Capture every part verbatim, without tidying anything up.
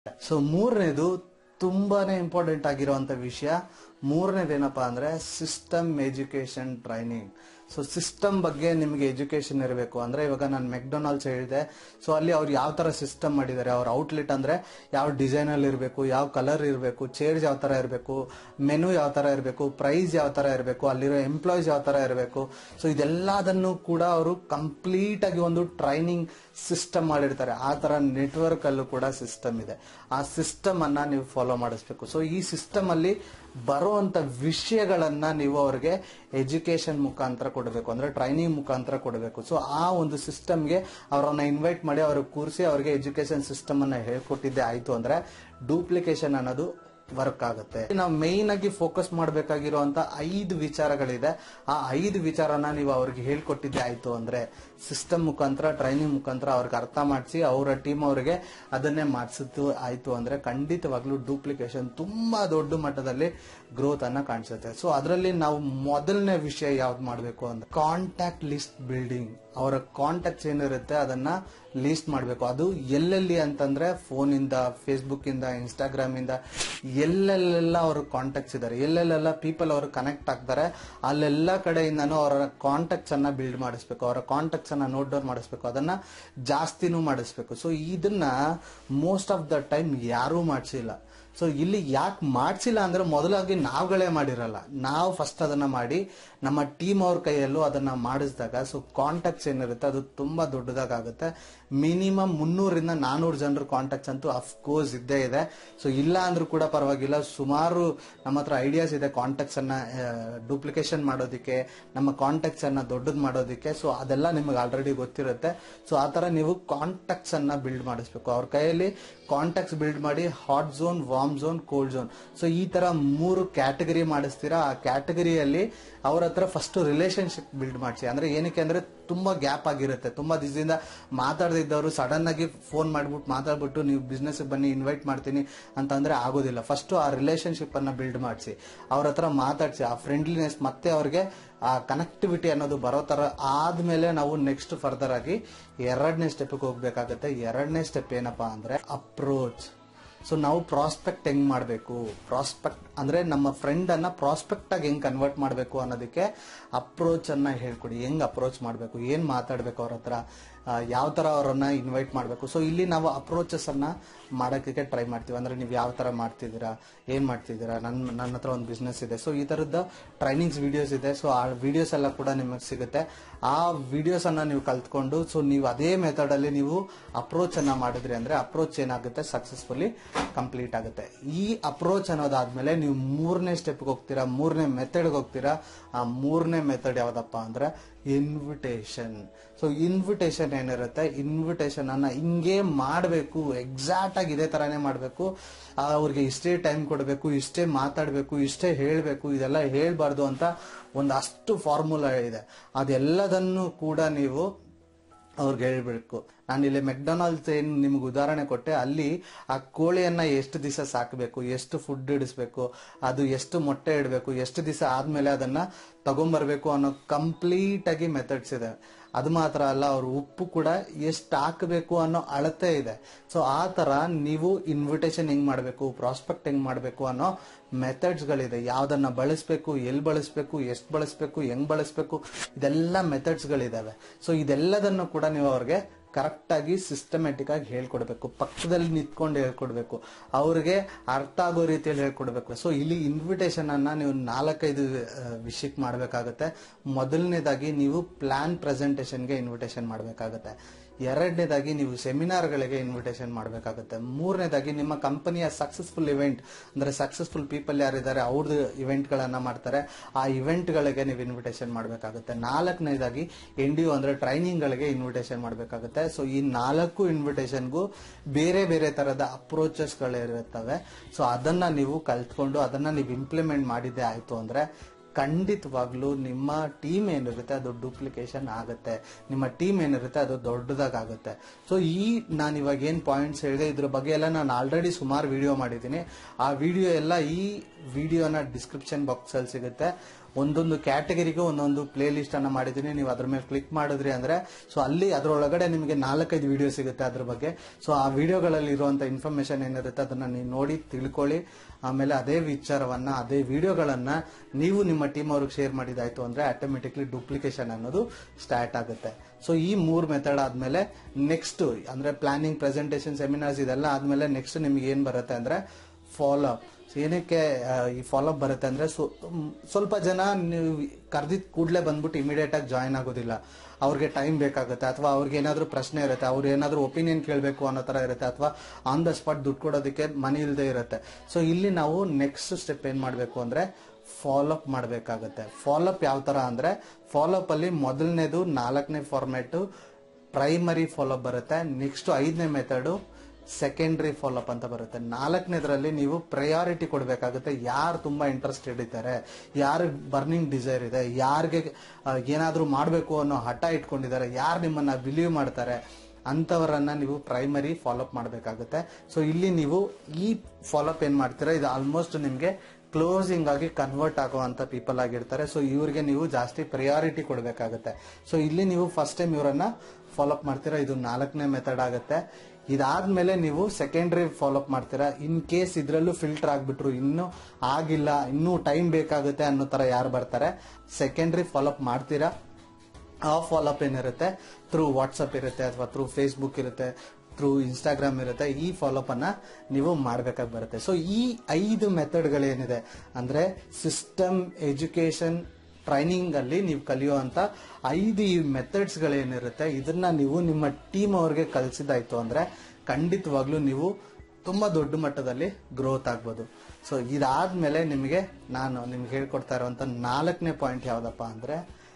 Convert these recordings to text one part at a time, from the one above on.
So ಮೂರನೇದು ತುಂಬಾನೇ important ಆಗಿರುವಂತ ವಿಷಯ, ಮೂರನೇದೇನಪ್ಪಾ ಅಂದ್ರೆ system education training. So system ಬಗ್ಗೆ ನಿಮ್ಗೆ ಎಜುಕೇಶನ್ ಇರಬೇಕು. ಅಂದ್ರೆ ಇವಾಗ ನಾನು ಮೆಕ್ಡೊನಾಲ್ಡ್ಸ್ ಹೇಳಿದೆ, ಸೊ ಅಲ್ಲಿ ಅವ್ರು ಯಾವ ತರ ಸಿಸ್ಟಮ್ ಮಾಡಿದ್ದಾರೆ, ಅವ್ರ ಔಟ್ಲೆಟ್ ಅಂದ್ರೆ ಯಾವ ಡಿಸೈನ್ ಅಲ್ಲಿ ಇರಬೇಕು, ಯಾವ ಕಲರ್ ಇರಬೇಕು, ಚೇರ್ಸ್ ಯಾವ ತರ ಇರಬೇಕು, ಮೆನು ಯಾವ ತರ ಇರಬೇಕು, ಪ್ರೈಸ್ ಯಾವ ತರ ಇರಬೇಕು, ಅಲ್ಲಿರೋ ಎಂಪ್ಲಾಯೀಸ್ ಯಾವ ತರ ಇರಬೇಕು. ಸೊ ಇದೆಲ್ಲದನ್ನು ಕೂಡ ಅವರು ಕಂಪ್ಲೀಟ್ ಆಗಿ ಒಂದು ಟ್ರೈನಿಂಗ್ ಸಿಸ್ಟಮ್ ಮಾಡಿರ್ತಾರೆ. ಆ ತರ ನೆಟ್ವರ್ಕ್ ಅಲ್ಲೂ ಕೂಡ ಸಿಸ್ಟಮ್ ಇದೆ. ಆ ಸಿಸ್ಟಮ್ ಅನ್ನ ನೀವು ಫಾಲೋ ಮಾಡಿಸ್ಬೇಕು. ಸೊ ಈ ಸಿಸ್ಟಮ್ ಅಲ್ಲಿ ಬರುವಂತ ವಿಷಯಗಳನ್ನ ನೀವು ಅವ್ರಿಗೆ ಎಜುಕೇಶನ್ ಮುಖಾಂತರ ಕೊಡಬೇಕು, ಅಂದ್ರೆ ಟ್ರೈನಿಂಗ್ ಮುಖಾಂತರ ಕೊಡಬೇಕು. ಸೊ ಆ ಒಂದು ಸಿಸ್ಟಮ್ಗೆ ಅವರನ್ನ ಇನ್ವೈಟ್ ಮಾಡಿ ಅವ್ರಿಗೆ ಕೂರಿಸಿ ಅವ್ರಿಗೆ ಎಜುಕೇಶನ್ ಸಿಸ್ಟಮ್ ಅನ್ನ ಹೇಳ್ಕೊಟ್ಟಿದ್ದೆ ಆಯ್ತು ಅಂದ್ರೆ ಡೂಪ್ಲಿಕೇಶನ್ ಅನ್ನೋದು ವರ್ಕ್ ಆಗುತ್ತೆ. ನಾವು ಮೇನ್ ಆಗಿ ಫೋಕಸ್ ಮಾಡಬೇಕಾಗಿರುವಂತ ಐದು ವಿಚಾರಗಳಿದೆ. ಆ ಐದು ವಿಚಾರನ ನೀವು ಅವ್ರಿಗೆ ಹೇಳ್ಕೊಟ್ಟಿದ್ದೆ ಆಯ್ತು ಅಂದ್ರೆ ಸಿಸ್ಟಮ್ ಮುಖಾಂತರ ಟ್ರೈನಿಂಗ್ ಮುಖಾಂತರ ಅವ್ರಿಗೆ ಅರ್ಥ ಮಾಡಿಸಿ ಅವರ ಟೀಮ್ ಅವರಿಗೆ ಅದನ್ನೇ ಮಾಡಿಸಿದ್ದು ಆಯ್ತು ಅಂದ್ರೆ ಖಂಡಿತವಾಗ್ಲೂ ಡೂಪ್ಲಿಕೇಶನ್ ತುಂಬಾ ದೊಡ್ಡ ಮಟ್ಟದಲ್ಲಿ ಗ್ರೋತ್ ಅನ್ನ ಕಾಣಿಸುತ್ತೆ. ಸೊ ಅದರಲ್ಲಿ ನಾವು ಮೊದಲನೇ ವಿಷಯ ಯಾವ್ದು ಮಾಡಬೇಕು ಅಂದ್ರೆ ಕಾಂಟ್ಯಾಕ್ಟ್ ಲಿಸ್ಟ್ ಬಿಲ್ಡಿಂಗ್. ಅವರ ಕಾಂಟ್ಯಾಕ್ಟ್ಸ್ ಏನಿರುತ್ತೆ ಅದನ್ನ ಲಿಸ್ಟ್ ಮಾಡಬೇಕು. ಅದು ಎಲ್ಲೆಲ್ಲಿ ಅಂತಂದ್ರೆ ಫೋನ್ ಇಂದ, ಫೇಸ್ಬುಕ್ ಇಂದ, ಇನ್ಸ್ಟಾಗ್ರಾಮ್ ಇಂದ, ಎಲ್ಲೆಲ್ಲೆಲ್ಲ ಅವ್ರ ಕಾಂಟ್ಯಾಕ್ಟ್ಸ್ ಇದಾರೆ, ಎಲ್ಲೆಲ್ಲೆಲ್ಲ ಪೀಪಲ್ ಅವರು ಕನೆಕ್ಟ್ ಆಗ್ತಾರೆ, ಅಲ್ಲೆಲ್ಲ ಕಡೆಯಿಂದನೂ ಅವರ ಕಾಂಟ್ಯಾಕ್ಟ್ಸ್ ಅನ್ನ ಬಿಲ್ಡ್ ಮಾಡಿಸ್ಬೇಕು, ಅವರ ಕಾಂಟ್ಯಾಕ್ಟ್ಸ್ ಅನ್ನ ನೋಟ್ ಡೌನ್ ಮಾಡಿಸ್ಬೇಕು, ಅದನ್ನ ಜಾಸ್ತಿನೂ ಮಾಡಿಸ್ಬೇಕು. ಸೊ ಇದನ್ನ ಮೋಸ್ಟ್ ಆಫ್ ದ ಟೈಮ್ ಯಾರೂ ಮಾಡಿಸಿಲ್ಲ. ಸೊ ಇಲ್ಲಿ ಯಾಕೆ ಮಾಡಿಸಿಲ್ಲ ಅಂದ್ರೆ ಮೊದಲಾಗಿ ನಾವುಗಳೇ ಮಾಡಿರಲ್ಲ, ನಾವು ಫಸ್ಟ್ ಅದನ್ನ ಮಾಡಿ ನಮ್ಮ ಟೀಮ್ ಅವ್ರ ಕೈಯಲ್ಲೂ ಅದನ್ನ ಮಾಡಿಸಿದಾಗ ಸೊ ಕಾಂಟ್ಯಾಕ್ಟ್ಸ್ ಏನಿರುತ್ತೆ ಅದು ತುಂಬಾ ದೊಡ್ಡದಾಗುತ್ತೆ. ಮಿನಿಮಮ್ ಮುನ್ನೂರಿಂದ ನಾನೂರು ಜನರ ಕಾಂಟ್ಯಾಕ್ಟ್ಸ್ ಅಂತೂ ಅಫ್ಕೋರ್ಸ್ ಇದ್ದೇ ಇದೆ. ಸೊ ಇಲ್ಲ ಅಂದ್ರೂ ಕೂಡ ಪರವಾಗಿಲ್ಲ, ಸುಮಾರು ನಮ್ಮ ಹತ್ರ ಐಡಿಯಾಸ್ ಇದೆ ಕಾಂಟ್ಯಾಕ್ಟ್ಸ್ ಅನ್ನ ಡೂಪ್ಲಿಕೇಶನ್ ಮಾಡೋದಕ್ಕೆ, ನಮ್ಮ ಕಾಂಟ್ಯಾಕ್ಟ್ಸ್ ಅನ್ನ ದೊಡ್ಡದು ಮಾಡೋದಕ್ಕೆ. ಸೊ ಅದೆಲ್ಲ ನಿಮಗೆ ಆಲ್ರೆಡಿ ಗೊತ್ತಿರುತ್ತೆ. ಸೊ ಆ ತರ ನೀವು ಕಾಂಟ್ಯಾಕ್ಟ್ಸ್ ಅನ್ನ ಬಿಲ್ಡ್ ಮಾಡಿಸ್ಬೇಕು. ಅವ್ರ ಕೈಯಲ್ಲಿ ಕಾಂಟ್ಯಾಕ್ಟ್ಸ್ ಬಿಲ್ಡ್ ಮಾಡಿ hot zone, warm zone, cold zone, so ಈ ತರ ಮೂರು ಕ್ಯಾಟಗರಿ ಮಾಡಿಸ್ತೀರಾ. ಆ ಕ್ಯಾಟಗರಿಯಲ್ಲಿ ಅವ್ರ ಹತ್ರ ಫಸ್ಟ್ ರಿಲೇಶನ್ಶಿಪ್ ಬಿಲ್ಡ್ ಮಾಡಿಸಿ. ಅಂದ್ರೆ ಏನಕ್ಕೆ ಅಂದ್ರೆ ತುಂಬಾ ಗ್ಯಾಪ್ ಆಗಿರುತ್ತೆ, ತುಂಬಾ ದಿವಸದಿಂದ ಮಾತಾಡದಿದ್ದವರು ಸಡನ್ ಆಗಿ ಫೋನ್ ಮಾಡ್ಬಿಟ್ಟು ಮಾತಾಡ್ಬಿಟ್ಟು ನೀವು ಬಿಸ್ನೆಸ್ ಬನ್ನಿ ಇನ್ವೈಟ್ ಮಾಡ್ತೀನಿ ಅಂತಂದ್ರೆ ಆಗೋದಿಲ್ಲ. ಫಸ್ಟ್ ಆ ರಿಲೇಶನ್ಶಿಪ್ ಅನ್ನ ಬಿಲ್ಡ್ ಮಾಡಿಸಿ, ಅವ್ರ ಹತ್ರ ಮಾತಾಡ್ಸಿ, ಆ ಫ್ರೆಂಡ್ಲಿನೆಸ್ ಮತ್ತೆ ಅವ್ರಿಗೆ ಆ ಕನೆಕ್ಟಿವಿಟಿ ಅನ್ನೋದು ಬರೋ ತರ ಆದ್ಮೇಲೆ ನಾವು ನೆಕ್ಸ್ಟ್ ಫರ್ದರ್ ಆಗಿ ಎರಡನೇ ಸ್ಟೆಪ್ಗೆ ಹೋಗ್ಬೇಕಾಗತ್ತೆ. ಎರಡನೇ ಸ್ಟೆಪ್ ಏನಪ್ಪಾ ಅಂದ್ರೆ ಅಪ್ರೋಚ್. ಸೊ ನಾವು ಪ್ರಾಸ್ಪೆಕ್ಟ್ ಹೆಂಗ್ ಮಾಡಬೇಕು, ಪ್ರಾಸ್ಪೆಕ್ಟ್ ಅಂದ್ರೆ ನಮ್ಮ ಫ್ರೆಂಡ್ ಅನ್ನ ಪ್ರಾಸ್ಪೆಕ್ಟ್ ಆಗಿ ಹೆಂಗ್ ಕನ್ವರ್ಟ್ ಮಾಡಬೇಕು ಅನ್ನೋದಕ್ಕೆ ಅಪ್ರೋಚ್ ಅನ್ನ ಹೇಳ್ಕೊಡಿ. ಹೆಂಗ್ ಅಪ್ರೋಚ್ ಮಾಡಬೇಕು, ಏನ್ ಮಾತಾಡ್ಬೇಕು ಅವ್ರ ಹತ್ರ, ಯಾವ ತರ ಅವರನ್ನ ಇನ್ವೈಟ್ ಮಾಡಬೇಕು. ಸೊ ಇಲ್ಲಿ ನಾವು ಅಪ್ರೋಚಸ್ ಅನ್ನ ಮಾಡೋಕೆ ಟ್ರೈ ಮಾಡ್ತೀವಿ. ಅಂದ್ರೆ ನೀವು ಯಾವ ತರ ಮಾಡ್ತಿದ್ದೀರಾ, ಏನ್ ಮಾಡ್ತಿದ್ದೀರಾ, ನನ್ನ ನನ್ನ ಹತ್ರ ಒಂದು ಬಿಸ್ನೆಸ್ ಇದೆ, ಸೊ ಈ ತರದ ಟ್ರೈನಿಂಗ್ಸ್ ವಿಡಿಯೋಸ್ ಇದೆ. ಸೊ ಆ ವಿಡಿಯೋಸ್ ಎಲ್ಲ ಕೂಡ ನಿಮಗೆ ಸಿಗುತ್ತೆ. ಆ ವಿಡಿಯೋಸ್ ಅನ್ನ ನೀವು ಕಲ್ತ್ಕೊಂಡು ಸೊ ನೀವು ಅದೇ ಮೆಥಡ್ ಅಲ್ಲಿ ನೀವು ಅಪ್ರೋಚ್ ಅನ್ನ ಮಾಡಿದ್ರಿ ಅಂದ್ರೆ ಅಪ್ರೋಚ್ ಏನಾಗುತ್ತೆ, ಸಕ್ಸಸ್ಫುಲಿ ಕಂಪ್ಲೀಟ್ ಆಗುತ್ತೆ. ಈ ಅಪ್ರೋಚ್ ಅನ್ನೋದಾದ್ಮೇಲೆ ನೀವು ಮೂರನೇ ಸ್ಟೆಪ್ಗೆ ಹೋಗ್ತೀರಾ, ಮೂರನೇ ಮೆಥಡ್ಗೆ ಹೋಗ್ತೀರಾ. ಆ ಮೂರನೇ ಮೆಥಡ್ ಯಾವ್ದಪ್ಪ ಅಂದ್ರೆ ಇನ್ವಿಟೇಷನ್. ಸೊ ಇನ್ವಿಟೇಷನ್ ಏನಿರುತ್ತೆ, ಇನ್ವಿಟೇಷನ್ ಅನ್ನ ಹಿಂಗೆ ಮಾಡಬೇಕು, ಎಕ್ಸಾಕ್ಟ್ ಆಗಿ ಇದೇ ತರಾನೇ ಮಾಡಬೇಕು. ಅವ್ರಿಗೆ ಇಷ್ಟೇ ಟೈಮ್ ಕೊಡಬೇಕು, ಇಷ್ಟೇ ಮಾತಾಡಬೇಕು, ಇಷ್ಟೇ ಹೇಳಬೇಕು, ಇದೆಲ್ಲ ಹೇಳ್ಬಾರ್ದು ಅಂತ ಒಂದು ಅಷ್ಟು ಫಾರ್ಮುಲಾ ಇದೆ. ಅದೆಲ್ಲದನ್ನು ಕೂಡ ನೀವು ಅವ್ರಿಗೆ ಹೇಳ್ಬೇಕು. ನಾನು ಇಲ್ಲಿ ಮೆಕ್ಡೊನಾಲ್ಡ್ಸ್ ಏನ್ ನಿಮ್ಗೆ ಉದಾಹರಣೆ ಕೊಟ್ಟೆ, ಅಲ್ಲಿ ಆ ಕೋಳಿಯನ್ನ ಎಷ್ಟು ದಿವಸ ಸಾಕಬೇಕು, ಎಷ್ಟು ಫುಡ್ ಇಡಿಸ್ಬೇಕು, ಅದು ಎಷ್ಟು ಮೊಟ್ಟೆ ಇಡಬೇಕು, ಎಷ್ಟು ದಿವಸ ಆದ್ಮೇಲೆ ಅದನ್ನ ತಗೊಂಡ್ಬರ್ಬೇಕು ಅನ್ನೋ ಕಂಪ್ಲೀಟ್ ಆಗಿ ಮೆಥಡ್ಸ್ ಇದೆ. ಅದು ಮಾತ್ರ ಅಲ್ಲ, ಅವ್ರ ಉಪ್ಪು ಕೂಡ ಎಷ್ಟು ಹಾಕಬೇಕು ಅನ್ನೋ ಅಳತೆ ಇದೆ. ಸೊ ಆ ತರ ನೀವು ಇನ್ವಿಟೇಷನ್ ಹೆಂಗ್ ಮಾಡಬೇಕು, ಪ್ರಾಸ್ಪೆಕ್ಟ್ ಹೆಂಗ್ ಮಾಡಬೇಕು ಅನ್ನೋ ಮೆಥಡ್ಸ್ ಗಳಿದೆ. ಯಾವ್ದನ್ನ ಬಳಸಬೇಕು, ಎಲ್ಲಿ ಬಳಸಬೇಕು, ಎಷ್ಟು ಬಳಸಬೇಕು, ಹೆಂಗ್ ಬಳಸಬೇಕು, ಇದೆಲ್ಲ ಮೆಥಡ್ಸ್ ಗಳಿದಾವೆ. ಸೊ ಇದೆಲ್ಲದನ್ನು ಕೂಡ ನೀವು ಅವ್ರಿಗೆ ಕರೆಕ್ಟ್ ಆಗಿ ಸಿಸ್ಟಮ್ಯಾಟಿಕ್ ಆಗಿ ಹೇಳ್ಕೊಡ್ಬೇಕು, ಪಕ್ಕದಲ್ಲಿ ನಿಂತ್ಕೊಂಡು ಹೇಳ್ಕೊಡ್ಬೇಕು, ಅವ್ರಿಗೆ ಅರ್ಥ ಆಗೋ ರೀತಿಯಲ್ಲಿ ಹೇಳ್ಕೊಡ್ಬೇಕು. ಸೊ ಇಲ್ಲಿ ಇನ್ವಿಟೇಷನ್ ಅನ್ನ ನೀವು ನಾಲ್ಕೈದು ವಿಷಯಕ್ಕೆ ಮಾಡಬೇಕಾಗತ್ತೆ. ಮೊದಲನೇದಾಗಿ ನೀವು ಪ್ಲಾನ್ ಪ್ರೆಸೆಂಟೇಷನ್ಗೆ ಇನ್ವಿಟೇಷನ್ ಮಾಡಬೇಕಾಗತ್ತೆ. ಎರಡನೇದಾಗಿ ನೀವು ಸೆಮಿನಾರ್ಗಳಿಗೆ ಇನ್ವಿಟೇಷನ್ ಮಾಡಬೇಕಾಗುತ್ತೆ. ಮೂರನೇದಾಗಿ ನಿಮ್ಮ ಕಂಪನಿಯ ಸಕ್ಸಸ್ಫುಲ್ ಇವೆಂಟ್ ಅಂದ್ರೆ ಸಕ್ಸಸ್ಫುಲ್ ಪೀಪಲ್ ಯಾರಿದ್ದಾರೆ ಅವ್ರದ್ದು ಇವೆಂಟ್ ಗಳನ್ನ ಮಾಡ್ತಾರೆ, ಆ ಇವೆಂಟ್ ಗಳಿಗೆ ನೀವು ಇನ್ವಿಟೇಷನ್ ಮಾಡಬೇಕಾಗುತ್ತೆ. ನಾಲ್ಕನೇದಾಗಿ ಎನ್ ಡಿ ಒ ಅಂದ್ರೆ ಟ್ರೈನಿಂಗ್ ಗಳಿಗೆ ಇನ್ವಿಟೇಷನ್ ಮಾಡಬೇಕಾಗುತ್ತೆ. ಸೊ ಈ ನಾಲ್ಕು ಇನ್ವಿಟೇಷನ್ಗೂ ಬೇರೆ ಬೇರೆ ತರದ ಅಪ್ರೋಚಸ್ ಗಳಿರುತ್ತವೆ. ಸೊ ಅದನ್ನ ನೀವು ಕಲ್ತ್ಕೊಂಡು ಅದನ್ನ ನೀವು ಇಂಪ್ಲಿಮೆಂಟ್ ಮಾಡಿದ್ದೆ ಆಯ್ತು ಅಂದ್ರೆ ಖಂಡಿತವಾಗ್ಲೂ ನಿಮ್ಮ ಟೀಮ್ ಏನಿರುತ್ತೆ ಅದು ಡೂಪ್ಲಿಕೇಶನ್ ಆಗುತ್ತೆ, ನಿಮ್ಮ ಟೀಮ್ ಏನಿರುತ್ತೆ ಅದು ದೊಡ್ಡದಾಗುತ್ತೆ. ಸೊ ಈ ನಾನು ಇವಾಗ ಏನ್ ಪಾಯಿಂಟ್ಸ್ ಹೇಳಿದೆ ಇದ್ರ ಬಗ್ಗೆ ಎಲ್ಲ ನಾನು ಆಲ್ರೆಡಿ ಸುಮಾರು ವಿಡಿಯೋ ಮಾಡಿದ್ದೀನಿ. ಆ ವಿಡಿಯೋ ಎಲ್ಲ ಈ ವಿಡಿಯೋನ ಡಿಸ್ಕ್ರಿಪ್ಷನ್ ಬಾಕ್ಸ್ ಅಲ್ಲಿ ಸಿಗುತ್ತೆ, ಒಂದೊಂದು ಕ್ಯಾಟಗರಿಗೂ ಒಂದೊಂದು ಪ್ಲೇ ಲಿಸ್ಟ್ ಅನ್ನ ಮಾಡಿದ್ದೀನಿ. ನೀವು ಅದ್ರ ಮೇಲೆ ಕ್ಲಿಕ್ ಮಾಡಿದ್ರಿ ಅಂದ್ರೆ ಸೊ ಅಲ್ಲಿ ಅದರೊಳಗಡೆ ನಿಮಗೆ ನಾಲ್ಕೈದು ವಿಡಿಯೋ ಸಿಗುತ್ತೆ ಅದ್ರ ಬಗ್ಗೆ. ಸೊ ಆ ವಿಡಿಯೋಗಳಲ್ಲಿ ಇರುವಂತ ಇನ್ಫಾರ್ಮೇಶನ್ ಏನಿರುತ್ತೆ ಅದನ್ನ ನೀವು ನೋಡಿ ತಿಳ್ಕೊಳ್ಳಿ. ಆಮೇಲೆ ಅದೇ ವಿಚಾರವನ್ನ ಅದೇ ವಿಡಿಯೋಗಳನ್ನ ನೀವು ನಿಮ್ಮ ಟೀಮ್ ಅವ್ರಿಗೆ ಶೇರ್ ಮಾಡಿದಾಯ್ತು ಅಂದ್ರೆ ಆಟೋಮೆಟಿಕ್ಲಿ ಡೂಪ್ಲಿಕೇಶನ್ ಅನ್ನೋದು ಸ್ಟಾರ್ಟ್ ಆಗುತ್ತೆ. ಸೊ ಈ ಮೂರ್ ಮೆಥಡ್ ಆದ್ಮೇಲೆ ನೆಕ್ಸ್ಟ್ ಅಂದ್ರೆ ಪ್ಲಾನಿಂಗ್, ಪ್ರೆಸೆಂಟೇಷನ್, ಸೆಮಿನಾರ್ಸ್ ಇದೆಲ್ಲ ಆದ್ಮೇಲೆ ನೆಕ್ಸ್ಟ್ ನಿಮ್ಗೆ ಏನ್ ಬರುತ್ತೆ ಅಂದ್ರೆ ಫಾಲೋ ಅಪ್. ಏನಕ್ಕೆ ಈ ಫಾಲೋ ಅಪ್ ಬರುತ್ತೆ ಅಂದ್ರೆ ಸ್ವಲ್ಪ ಜನ ನೀವು ಕರೆದಿದ್ ಕೂಡಲೇ ಬಂದ್ಬಿಟ್ಟು ಇಮಿಡಿಯೇಟ್ ಆಗಿ ಜಾಯಿನ್ ಆಗೋದಿಲ್ಲ. ಅವ್ರಿಗೆ ಟೈಮ್ ಬೇಕಾಗುತ್ತೆ, ಅಥವಾ ಅವ್ರಿಗೆ ಏನಾದ್ರು ಪ್ರಶ್ನೆ ಇರುತ್ತೆ, ಅವ್ರು ಏನಾದ್ರು ಒಪಿನಿಯನ್ ಕೇಳಬೇಕು ಅನ್ನೋ ತರ ಇರುತ್ತೆ, ಅಥವಾ ಆನ್ ದ ಸ್ಪಾಟ್ ದುಡ್ಡು ಕೊಡೋದಕ್ಕೆ ಮನಿ ಇಲ್ಲದೆ ಇರುತ್ತೆ. ಸೊ ಇಲ್ಲಿ ನಾವು ನೆಕ್ಸ್ಟ್ ಸ್ಟೆಪ್ ಏನ್ ಮಾಡ್ಬೇಕು ಅಂದ್ರೆ ಫಾಲೋ ಅಪ್ ಮಾಡಬೇಕಾಗುತ್ತೆ. ಫಾಲೋ ಅಪ್ ಯಾವ ತರ ಅಂದ್ರೆ ಫಾಲೋ ಅಪ್ ಅಲ್ಲಿ ಮೊದಲನೇದು ನಾಲ್ಕನೇ ಫಾರ್ಮ್ಯಾಟ್ ಪ್ರೈಮರಿ ಫಾಲೋ ಅಪ್ ಬರುತ್ತೆ. ನೆಕ್ಸ್ಟ್ ಐದನೇ ಮೆಥಡ್ ಸೆಕೆಂಡ್ರಿ ಫಾಲೋ ಅಪ್ ಅಂತ ಬರುತ್ತೆ. ನಾಲ್ಕನೇದ್ರಲ್ಲಿ ನೀವು ಪ್ರಯಾರಿಟಿ ಕೊಡಬೇಕಾಗುತ್ತೆ. ಯಾರು ತುಂಬಾ ಇಂಟ್ರೆಸ್ಟೆಡ್ ಇದ್ದಾರೆ, ಯಾರು ಬರ್ನಿಂಗ್ ಡಿಸೈರ್ ಇದೆ, ಯಾರಿಗೆ ಏನಾದ್ರೂ ಮಾಡಬೇಕು ಅನ್ನೋ ಹಠ ಇಟ್ಕೊಂಡಿದ್ದಾರೆ, ಯಾರು ನಿಮ್ಮನ್ನ ಬಿಲೀವ್ ಮಾಡ್ತಾರೆ ಅಂತವರನ್ನ ನೀವು ಪ್ರೈಮರಿ ಫಾಲೋ ಅಪ್ ಮಾಡಬೇಕಾಗುತ್ತೆ. ಸೊ ಇಲ್ಲಿ ನೀವು ಈ ಫಾಲೋ ಅಪ್ ಏನ್ ಮಾಡ್ತೀರಾ ಇದು ಆಲ್ಮೋಸ್ಟ್ ನಿಮ್ಗೆ ಕ್ಲೋಸಿಂಗ್ ಆಗಿ ಕನ್ವರ್ಟ್ ಆಗುವಂತ ಪೀಪಲ್ ಆಗಿರ್ತಾರೆ. ಸೊ ಇವ್ರಿಗೆ ನೀವು ಜಾಸ್ತಿ ಪ್ರಿಯಾರಿಟಿ ಕೊಡಬೇಕಾಗುತ್ತೆ. ಸೊ ಇಲ್ಲಿ ನೀವು ಫಸ್ಟ್ ಟೈಮ್ ಇವರನ್ನ ಫಾಲೋ ಅಪ್ ಮಾಡ್ತೀರಾ, ಇದು ನಾಲ್ಕನೇ ಮೆಥಡ್ ಆಗುತ್ತೆ. ಇದಾದ್ಮೇಲೆ ನೀವು ಸೆಕೆಂಡ್ರಿ ಫಾಲೋ ಅಪ್ ಮಾಡ್ತೀರಾ. ಇನ್ ಕೇಸ್ ಇದ್ರಲ್ಲೂ ಫಿಲ್ಟರ್ ಆಗ್ಬಿಟ್ರು, ಇನ್ನು ಆಗಿಲ್ಲ, ಇನ್ನೂ ಟೈಮ್ ಬೇಕಾಗುತ್ತೆ ಅನ್ನೋ ತರ ಯಾರು ಬರ್ತಾರೆ ಸೆಕೆಂಡ್ರಿ ಫಾಲೋ ಅಪ್ ಮಾಡ್ತೀರಾ. ಆ ಫಾಲೋ ಅಪ್ ಏನಿರುತ್ತೆ ಥ್ರೂ ವಾಟ್ಸಪ್ ಇರುತ್ತೆ, ಅಥವಾ ಥ್ರೂ ಫೇಸ್ಬುಕ್ ಇರುತ್ತೆ, ಥ್ರೂ ಇನ್ಸ್ಟಾಗ್ರಾಮ್ ಇರುತ್ತೆ. ಈ ಫಾಲೋ ಅಪ್ ಅನ್ನ ನೀವು ಮಾಡ್ಬೇಕಾಗಿ ಬರುತ್ತೆ. ಸೊ ಈ ಐದು ಮೆಥಡ್ಗಳೇನಿದೆ ಅಂದ್ರೆ ಸಿಸ್ಟಮ್ ಎಜುಕೇಶನ್ ಟ್ರೈನಿಂಗ್ ಅಲ್ಲಿ ನೀವು ಕಲಿಯುವಂತ ಐದು ಈ ಮೆಥಡ್ಸ್ ಗಳೇನಿರುತ್ತೆ ಇದನ್ನ ನೀವು ನಿಮ್ಮ ಟೀಮ್ ಅವ್ರಿಗೆ ಕಲಿಸಿದಾಯ್ತು ಅಂದ್ರೆ ಖಂಡಿತವಾಗ್ಲೂ ನೀವು ತುಂಬಾ ದೊಡ್ಡ ಮಟ್ಟದಲ್ಲಿ ಗ್ರೋತ್ ಆಗ್ಬೋದು. ಸೊ ಇದಾದ್ಮೇಲೆ ನಿಮಗೆ ನಾನು ನಿಮ್ಗೆ ಹೇಳ್ಕೊಡ್ತಾ ಇರುವಂತ ನಾಲ್ಕನೇ ಪಾಯಿಂಟ್ ಯಾವ್ದಪ್ಪ ಅಂದ್ರೆ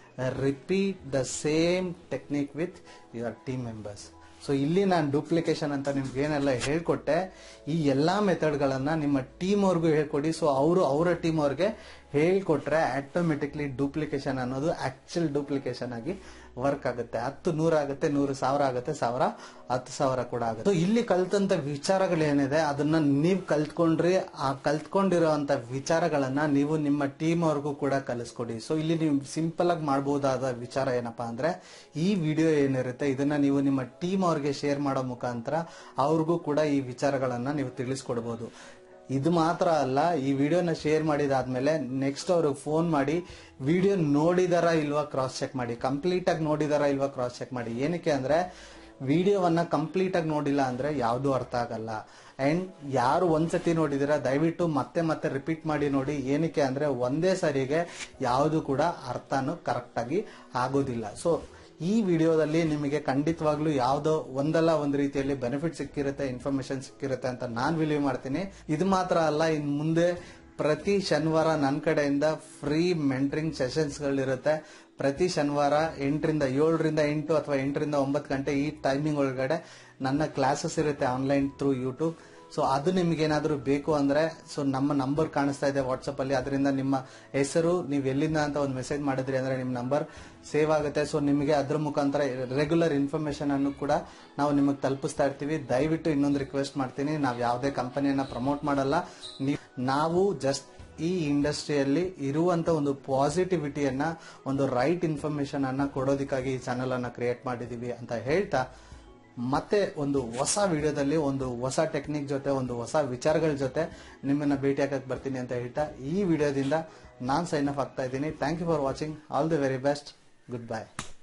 repeat the same technique with your team members. So ಇಲ್ಲಿ ನಾನು ಡೂಪ್ಲಿಕೇಶನ್ ಅಂತ ನಿಮ್ಗೆ ಏನೆಲ್ಲ ಹೇಳ್ಕೊಟ್ಟೆ ಈ ಎಲ್ಲಾ ಮೆಥಡ್ ಗಳನ್ನ ನಿಮ್ಮ ಟೀಮ್ ಅವ್ರಿಗೂ ಹೇಳ್ಕೊಡಿ. ಸೊ ಅವರು ಅವರ ಟೀಮ್ ಅವ್ರಿಗೆ ಹೇಳ್ಕೊಟ್ರೆ ಆಟೋಮೆಟಿಕ್ಲಿ ಡೂಪ್ಲಿಕೇಶನ್ ಅನ್ನೋದು ಆಕ್ಚುಲ್ ಡೂಪ್ಲಿಕೇಶನ್ ಆಗಿ ವರ್ಕ್ ಆಗುತ್ತೆ. ಹತ್ತು ನೂರ ಆಗುತ್ತೆ, ನೂರು ಸಾವಿರ ಆಗುತ್ತೆ, ಸಾವಿರ ಹತ್ತು ಸಾವಿರ ಕೂಡ ಆಗುತ್ತೆ. ಸೊ ಇಲ್ಲಿ ಕಲ್ತಂತ ವಿಚಾರಗಳೇನಿದೆ ಅದನ್ನ ನೀವು ಕಲ್ತ್ಕೊಂಡ್ರಿ. ಆ ಕಲ್ತ್ಕೊಂಡಿರೋಂತ ವಿಚಾರಗಳನ್ನ ನೀವು ನಿಮ್ಮ ಟೀಮ್ ಅವ್ರಿಗೂ ಕೂಡ ಕಲಿಸ್ಕೊಡಿ. ಸೊ ಇಲ್ಲಿ ನೀವು ಸಿಂಪಲ್ ಆಗಿ ಮಾಡಬಹುದಾದ ವಿಚಾರ ಏನಪ್ಪಾ ಅಂದ್ರೆ ಈ ವಿಡಿಯೋ ಏನಿರುತ್ತೆ ಇದನ್ನ ನೀವು ನಿಮ್ಮ ಟೀಮ್ ಅವ್ರಿಗೆ ಶೇರ್ ಮಾಡೋ ಮುಖಾಂತರ ಅವ್ರಿಗೂ ಕೂಡ ಈ ವಿಚಾರಗಳನ್ನ ನೀವು ತಿಳಿಸ್ಕೊಡ್ಬೋದು. ಇದು ಮಾತ್ರ ಅಲ್ಲ, ಈ ವಿಡಿಯೋನ ಶೇರ್ ಮಾಡಿದಾದ್ಮೇಲೆ ನೆಕ್ಸ್ಟ್ ಅವ್ರಿಗೆ ಫೋನ್ ಮಾಡಿ ವಿಡಿಯೋ ನೋಡಿದಾರ ಇಲ್ವಾ ಕ್ರಾಸ್ ಚೆಕ್ ಮಾಡಿ, ಕಂಪ್ಲೀಟ್ ಆಗಿ ನೋಡಿದಾರ ಇಲ್ವಾ ಕ್ರಾಸ್ ಚೆಕ್ ಮಾಡಿ. ಏನಕ್ಕೆ ಅಂದ್ರೆ ವಿಡಿಯೋವನ್ನ ಕಂಪ್ಲೀಟ್ ಆಗಿ ನೋಡಿಲ್ಲ ಅಂದ್ರೆ ಯಾವ್ದು ಅರ್ಥ ಆಗಲ್ಲ. ಅಂಡ್ ಯಾರು ಒಂದ್ಸತಿ ನೋಡಿದಿರ ದಯವಿಟ್ಟು ಮತ್ತೆ ಮತ್ತೆ ರಿಪೀಟ್ ಮಾಡಿ ನೋಡಿ. ಏನಕ್ಕೆ ಅಂದ್ರೆ ಒಂದೇ ಸರಿಗೆ ಯಾವುದು ಕೂಡ ಅರ್ಥನೂ ಕರೆಕ್ಟ್ ಆಗಿ ಆಗೋದಿಲ್ಲ. ಸೊ ಈ ವಿಡಿಯೋದಲ್ಲಿ ನಿಮಗೆ ಖಂಡಿತವಾಗ್ಲೂ ಯಾವ್ದೋ ಒಂದಲ್ಲ ಒಂದು ರೀತಿಯಲ್ಲಿ ಬೆನಿಫಿಟ್ ಸಿಕ್ಕಿರುತ್ತೆ, ಇನ್ಫಾರ್ಮೇಶನ್ ಸಿಕ್ಕಿರುತ್ತೆ ಅಂತ ನಾನ್ ಬಿಲೀವ್ ಮಾಡ್ತೀನಿ. ಇದು ಮಾತ್ರ ಅಲ್ಲ, ಇನ್ ಮುಂದೆ ಪ್ರತಿ ಶನಿವಾರ ನನ್ನ ಕಡೆಯಿಂದ ಫ್ರೀ ಮೆಂಟರಿಂಗ್ ಸೆಷನ್ಸ್ ಗಳಿರುತ್ತೆ. ಪ್ರತಿ ಶನಿವಾರ ಎಂಟರಿಂದ ಏಳರಿಂದ ಎಂಟು ಅಥವಾ ಎಂಟರಿಂದ ಒಂಬತ್ತು ಗಂಟೆ ಈ ಟೈಮಿಂಗ್ ಒಳಗಡೆ ನನ್ನ ಕ್ಲಾಸಸ್ ಇರುತ್ತೆ ಆನ್ಲೈನ್ ಥ್ರೂ ಯೂಟ್ಯೂಬ್. ಸೊ ಅದು ನಿಮ್ಗೆ ಏನಾದ್ರು ಬೇಕು ಅಂದ್ರೆ ಸೊ ನಮ್ಮ ನಂಬರ್ ಕಾಣಿಸ್ತಾ ಇದೆ ವಾಟ್ಸ್ಆಪ್ ಅಲ್ಲಿ, ಅದರಿಂದ ನಿಮ್ಮ ಹೆಸರು ನೀವು ಎಲ್ಲಿಂದ ಅಂತ ಒಂದು ಮೆಸೇಜ್ ಮಾಡಿದ್ರಿ ಅಂದ್ರೆ ನಿಮ್ ನಂಬರ್ ಸೇವ್ ಆಗುತ್ತೆ. ಸೊ ನಿಮಗೆ ಅದ್ರ ಮುಖಾಂತರ ರೆಗ್ಯುಲರ್ ಇನ್ಫಾರ್ಮೇಶನ್ ಅನ್ನು ಕೂಡ ನಾವು ನಿಮಗೆ ತಲುಪಿಸ್ತಾ ಇರ್ತೀವಿ. ದಯವಿಟ್ಟು ಇನ್ನೊಂದು ರಿಕ್ವೆಸ್ಟ್ ಮಾಡ್ತೀನಿ, ನಾವು ಯಾವುದೇ ಕಂಪನಿಯನ್ನ ಪ್ರಮೋಟ್ ಮಾಡಲ್ಲ. ನಾವು ಜಸ್ಟ್ ಈ ಇಂಡಸ್ಟ್ರಿಯಲ್ಲಿ ಇರುವಂತ ಒಂದು ಪಾಸಿಟಿವಿಟಿಯನ್ನ, ಒಂದು ರೈಟ್ ಇನ್ಫಾರ್ಮೇಶನ್ ಅನ್ನ ಕೊಡೋದಕ್ಕಾಗಿ ಈ ಚಾನೆಲ್ ಅನ್ನ ಕ್ರಿಯೇಟ್ ಮಾಡಿದೀವಿ ಅಂತ ಹೇಳ್ತಾ ಮತ್ತೆ ಒಂದು ಹೊಸ ವಿಡಿಯೋದಲ್ಲಿ ಒಂದು ಹೊಸ ಟೆಕ್ನಿಕ್ ಜೊತೆ ಒಂದು ಹೊಸ ವಿಚಾರಗಳ ಜೊತೆ ನಿಮ್ಮನ್ನ ಭೇಟಿ ಆಗಕ್ಕೆ ಬರ್ತೀನಿ ಅಂತ ಹೇಳ್ತಾ ಈ ವಿಡಿಯೋದಿಂದ ನಾನ್ ಸೈನ್ ಆಫ್ ಆಗ್ತಾ ಇದ್ದೀನಿ. Thank you for watching. All the very best. Good bye.